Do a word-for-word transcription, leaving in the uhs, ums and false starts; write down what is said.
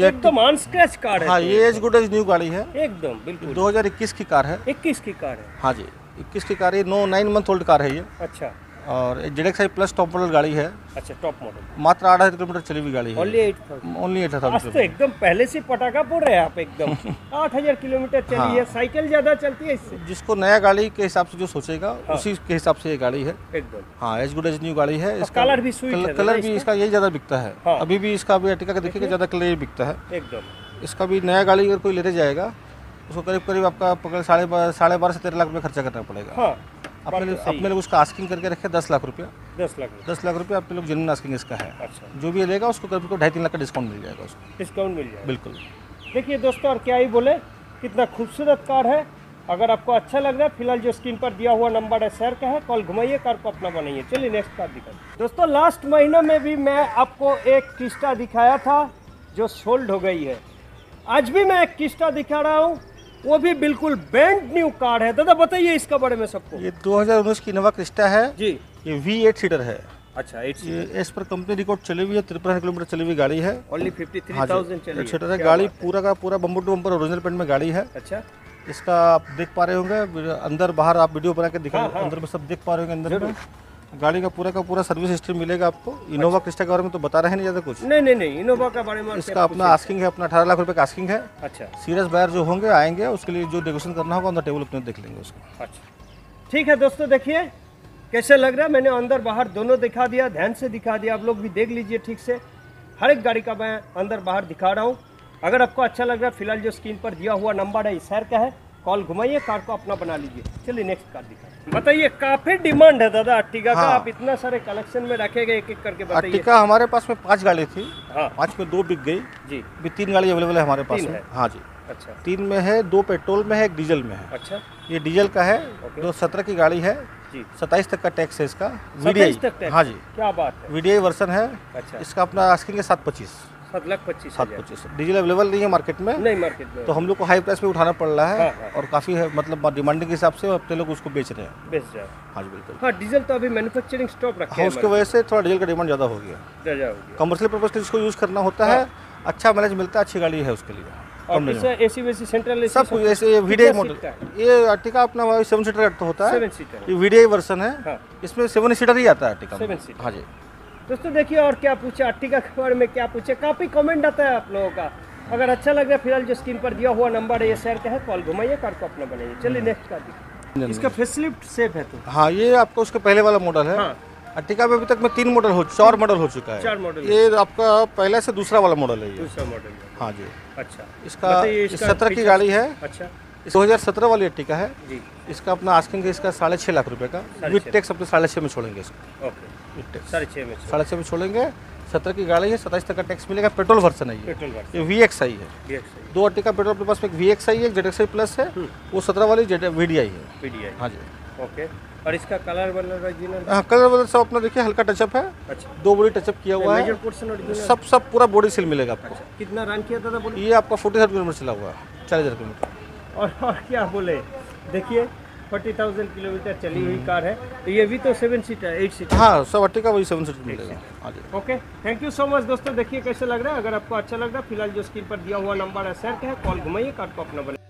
एकदम on scratch car है। हाँ, ये एज गुड एज न्यू गाड़ी है, एकदम बिल्कुल दो हज़ार इक्कीस की कार है। इक्कीस की कार है। हाँ जी, इक्कीस की कार है, no nine month old car है ये। अच्छा और Z X I plus top model गाड़ी है, अच्छा टॉप मॉडल। मात्र आठ हज़ार किलोमीटर चली हुई गाड़ी है। Only eight thousand only eight आज तो हज़ार। एकदम पहले से पटाखा फोड़ रहे हैं आप एकदम। आठ हजार किलोमीटर चली हाँ। है, साइकिल ज्यादा चलती है इससे। जिसको नया गाड़ी के हिसाब से जो सोचेगा हाँ। उसी के हिसाब से ये गाड़ी है। एकदम हाँ, एज गुड एज न्यू गाड़ी है। इसका कलर भी स्वीट है कलर, दादा कलर भी इसका यही ज़्यादा बिकता है। हाँ। अभी भी इसका अभी अर्टिका का देखिएगा ज़्यादा कलर यही बिकता है। एकदम इसका भी नया गाड़ी अगर कोई लेते जाएगा उसको करीब करीब आपका पकड़ साढ़े बारह साढ़े बारह से तेरह लाख रुपये खर्चा करना पड़ेगा। हाँ अपने लोग अपने लोग उसका आस्किंग करके रखे दस लाख रुपया। दस लाख दस लाख रुपये अपने लोग जेन्युइन आस्किंग इसका है। अच्छा जो भी लेगा उसको करीब ढाई तीन लाख का डिस्काउंट मिल जाएगा उसको। डिस्काउंट मिल जाएगा। बिल्कुल। देखिए दोस्तों और क्या ही बोले, कितना खूबसूरत कार है। अगर आपको अच्छा लग रहा है, फिलहाल जो स्क्रीन पर दिया हुआ नंबर है शहर का है, कॉल घुमाइए, कार को अपना बनाइए। चलिए नेक्स्ट कार दिखाइए। दोस्तों लास्ट महीने में भी मैं आपको एक क्रिस्टा दिखाया था जो सोल्ड हो गई है। आज भी मैं एक क्रिस्टा दिखा रहा हूँ, वो भी बिल्कुल ब्रांड न्यू कार है। दादा बताइए इसका बारे में सबको। ये दो हज़ार उन्नीस की इनोवा क्रिस्टा है जी। ये वी एट सीटर है। अच्छा एट ये एस पर कंपनी रिकॉर्ड चली हुई है, तिरपन किलोमीटर चली हुई गाड़ी है। ओनली फिफ्टी थ्री हाँ थाउजेंड जी, चली एट सीटर है क्या गाड़ी। बात है। पूरा का पूरा bumper to bumper original paint में गाड़ी है। अच्छा इसका आप देख पा रहे होंगे अंदर बाहर, आप वीडियो बना के दिखा हाँ, हाँ। अंदर में सब देख पा रहे होंगे। अंदर में गाड़ी का पूरा का पूरा सर्विस हिस्ट्री मिलेगा आपको। इनोवा क्रिस्टा के बारे में तो बता रहे नहीं ज़्यादा कुछ। नहीं नहीं नहीं इनोवा का बारे में इसका अपना आस्किंग है, अपना अठारह लाख रुपए का आस्किंग है। अच्छा सीरियस बायर जो होंगे आएंगे, उसके लिए जो नेगोशिएशन करना होगा अंदर टेबल अपने देख लेंगे उसको। अच्छा ठीक है दोस्तों, देखिए कैसे लग रहा है। मैंने अंदर बाहर दोनों दिखा दिया, ध्यान से दिखा दिया। आप लोग भी देख लीजिए ठीक से। हर एक गाड़ी का मैं अंदर बाहर दिखा रहा हूँ। अगर आपको अच्छा लग रहा है, फिलहाल जो स्क्रीन पर दिया हुआ नंबर है इस शहर का है, कॉल घुमाइए, कार को अपना बना लीजिए। चलिए नेक्स्ट कार दिखाइए। बताइए काफी डिमांड है दादा अर्टिगा का। हाँ। आप इतना सारे कलेक्शन में रखेंगे, एक एक करके बताइए। अर्टिका हमारे पास में पांच गाड़ी थी। हाँ पांच में दो बिक गई, जी। अभी तीन गाड़ी अवेलेबल है हमारे पास तीन में। है। हाँ जी, अच्छा तीन में है, दो पेट्रोल में है, एक डीजल में है। अच्छा ये डीजल का है, ओके। जो सत्रह की गाड़ी है, जी। सत्ताईस तक का टैक्स है इसका। सत्ताईस तक टैक्स? हाँ जी, क्या बात है। वीडीआई वर्सन है। अच्छा इसका अपना आस्किंग है सात पच्चीस। सात लाख पच्चीस सात हजार पच्चीस डीजल अवेलेबल नहीं है मार्केट में, नहीं मार्केट में तो हम लोग को हाई प्राइस पे उठाना पड़ रहा है। हाँ, हाँ। और काफ़ी है, मतलब डिमांडिंग के हिसाब से अपने लोग उसको बेच रहे हैं। बेच जाए। हाँ जी बिल्कुल। हाँ डीजल तो अभी मैन्युफैक्चरिंग स्टॉक रखे हाँ, उसके वजह से थोड़ा डीजल का डिमांड ज़्यादा हो गया। हैं। कमर्शियल पर्पज के जिसको यूज़ करना होता है, अच्छा माइलेज मिलता है, अच्छी गाड़ी है उसके लिए। और इससे एसी वेसी सेंट्रल एसी सब कुछ ऐसे वीडीआई मॉडल। ये अर्टिका अपना सेवन सीटर तो होता है, सेवन सीटर ये वीडीआई वर्सन है। हाँ। इसमें सेवन सीटर ही आता है अर्टिका में। Seven seater. हाँ जी। दोस्तों देखिए और क्या पूछे अर्टिगा के बारे में, क्या पूछे, काफी कमेंट आता है आप लोगों का। अगर अच्छा लग रहा है, फिलहाल जो स्क्रीन पर दिया हुआ नंबर है ये शेयर का है, कॉल घुमाइए, कार को अपना बनाइए। चलिए नेक्स्ट कार दिखाइए। इसका फेसलिफ्ट सेफ है तो? हाँ, ये आपका उसके पहले वाला मॉडल है। हाँ। अर्टिका में अभी तक में तीन मॉडल हो चार मॉडल हो चुका है। चार मॉडल। ये आपका पहले से दूसरा वाला मॉडल है ये। दूसरा मॉडल। हाँ जी। अच्छा इसका बताइए इसका सत्रह की फीचर्स। गाड़ी है। अच्छा दो हज़ार सत्रह वाली अर्टिका है। जी। इसका अपना आस्किंग है इसका साढ़े छः लाख रुपए का। साढ़े विद छः। टैक्स अपने साढ़े छः में छोड़ेंगे इसको। ओके विद टैक्स साढ़े छः में साढ़े छः में छोड़ेंगे। सत्रह की गाड़ी है, सत्ताईस तक का टैक्स मिलेगा। पेट्रोल वर्सन है ये। Petrol version. ये वी एक्स आई है। V X I. दो अर्टिका पेट्रोल अपने पास में, एक वी एक्स आई है, एक जेड एक्स आई प्लस है। वो सत्रह वाली जेड वी डी आई है। V D I. हाँ जी। ओके और इसका कलर वलर ओरिजिनल? हाँ, कलर वलर सब अपना देखिए हल्का टचअप है। अच्छा दो बॉडी टचअप किया हुआ मेजर है। Portion original? सब सब पूरा बॉडी सील मिलेगा आपको। कितना रन किया था बोलिए? ये आपका फोर्टी थाउजेंड किलोमीटर चला हुआ है, चालीस हज़ार किलोमीटर। और, और क्या बोले, देखिए फोर्टी थाउजेंड किलोमीटर चली हुई कार है। तो ये भी तो सेवन सीटर एट सीटर? हाँ, सब अर्टिका वही सेवन सीटर मिलेगा। हाँ जी। Okay thank you so much दोस्तों। देखिए कैसे लग रहा है। अगर आपको अच्छा लग रहा है, फिलहाल जो स्क्रीन पर दिया हुआ नंबर है शेयर का है, कॉल घुमाइए, कार को अपना बनाइए।